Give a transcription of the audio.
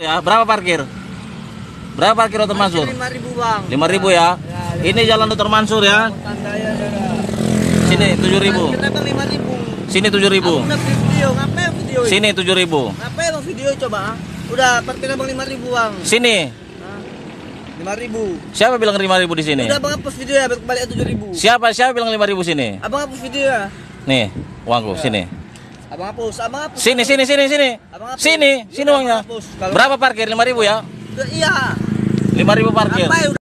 Ya, berapa parkir? Berapa parkir Dr. Mansur? 5.000 bang. 5.000 ya. Ini jalan Dr. Mansur ya. Sini 7.000. Kenapa 5.000? Sini 7.000. Aku udah video, ngapain video? Sini 7.000. Ngapain bang video coba? Udah parkir bang 5.000 bang. Sini. 5.000. Siapa bilang 5.000 di sini? Udah abang hapus video ya, balik 7.000. Siapa bilang 5.000 sini? Abang hapus video ya. Nih, uangku sini. Abang hapus. Sini. Abang hapus. Sini Udah, uangnya. abang hapus. Kalau- Berapa parkir? 5.000 ya? Iya. 5.000 parkir. Ngapain?